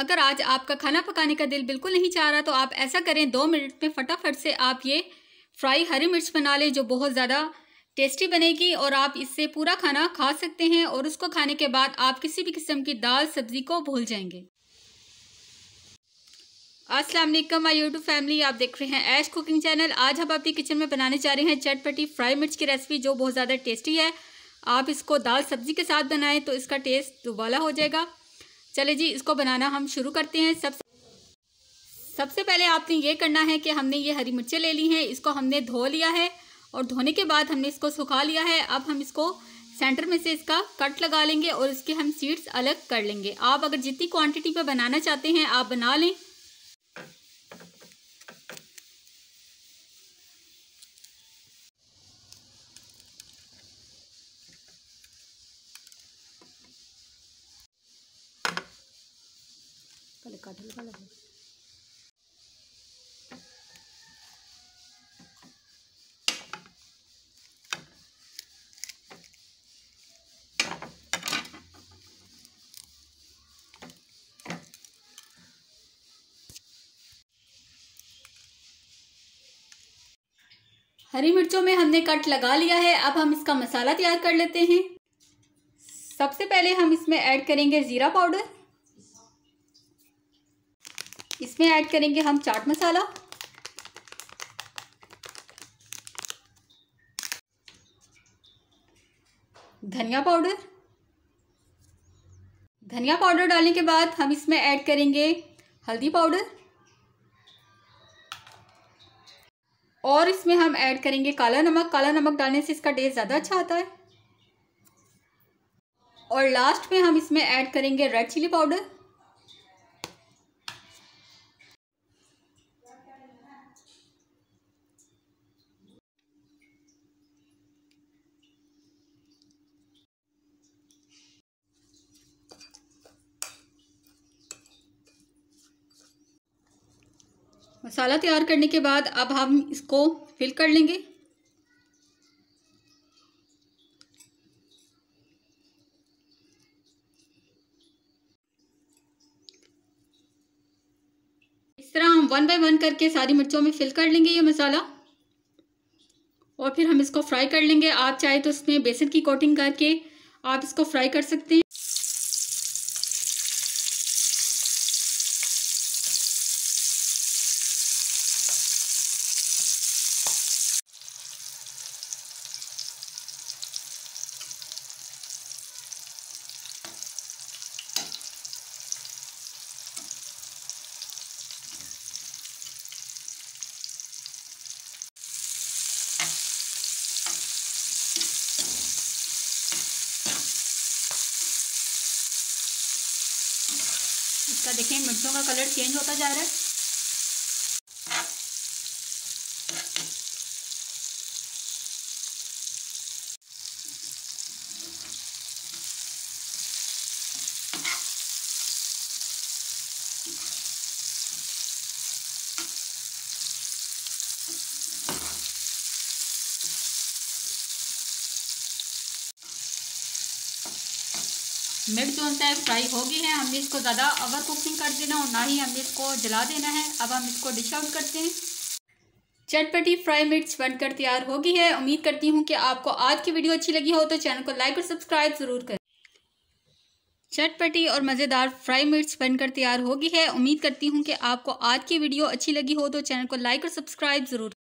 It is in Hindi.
अगर आज आपका खाना पकाने का दिल बिल्कुल नहीं चाह रहा तो आप ऐसा करें, 2 मिनट में फटाफट से आप ये फ्राई हरी मिर्च बना लें जो बहुत ज़्यादा टेस्टी बनेगी और आप इससे पूरा खाना खा सकते हैं और उसको खाने के बाद आप किसी भी किस्म की दाल सब्जी को भूल जाएंगे। अस्सलाम वालेकुम माय यूट्यूब फैमिली, आप देख रहे हैं ऐश कुकिंग चैनल। आज हम अपनी किचन में बनाने जा रहे हैं चटपटी फ्राई मिर्च की रेसिपी जो बहुत ज़्यादा टेस्टी है। आप इसको दाल सब्जी के साथ बनाएं तो इसका टेस्ट दुबाला हो जाएगा। चले जी, इसको बनाना हम शुरू करते हैं। सबसे पहले आपने ये करना है कि हमने ये हरी मिर्चें ले ली हैं, इसको हमने धो लिया है और धोने के बाद हमने इसको सुखा लिया है। अब हम इसको सेंटर में से इसका कट लगा लेंगे और इसके हम सीड्स अलग कर लेंगे। आप अगर जितनी क्वांटिटी पे बनाना चाहते हैं आप बना लें। हरी मिर्चों में हमने कट लगा लिया है। अब हम इसका मसाला तैयार कर लेते हैं। सबसे पहले हम इसमें ऐड करेंगे ज़ीरा पाउडर, इसमें ऐड करेंगे हम चाट मसाला, धनिया पाउडर। धनिया पाउडर डालने के बाद हम इसमें ऐड करेंगे हल्दी पाउडर और इसमें हम ऐड करेंगे काला नमक। काला नमक डालने से इसका टेस्ट ज़्यादा अच्छा आता है। और लास्ट में हम इसमें ऐड करेंगे रेड चिली पाउडर। मसाला तैयार करने के बाद अब हम इसको फिल कर लेंगे। इस तरह हम 1 बाय 1 करके सारी मिर्चों में फिल कर लेंगे ये मसाला और फिर हम इसको फ्राई कर लेंगे। आप चाहे तो इसमें बेसन की कोटिंग करके आप इसको फ्राई कर सकते हैं। इसका देखें मिर्चों का कलर चेंज होता जा रहा है। मिर्च जो है फ्राई हो गई है। हमने इसको ज़्यादा ओवर कुकिंग कर देना और ना ही हमने इसको जला देना है। अब हम इसको डिश आउट करते हैं। चटपटी फ्राई मिर्च बनकर तैयार हो गई है। उम्मीद करती हूँ कि आपको आज की वीडियो अच्छी लगी हो तो चैनल को लाइक और सब्सक्राइब ज़रूर करें। चटपटी और मज़ेदार फ्राई मिर्च बनकर तैयार हो गई है। उम्मीद करती हूँ कि आपको आज की वीडियो अच्छी लगी हो तो चैनल को लाइक और सब्सक्राइब ज़रूर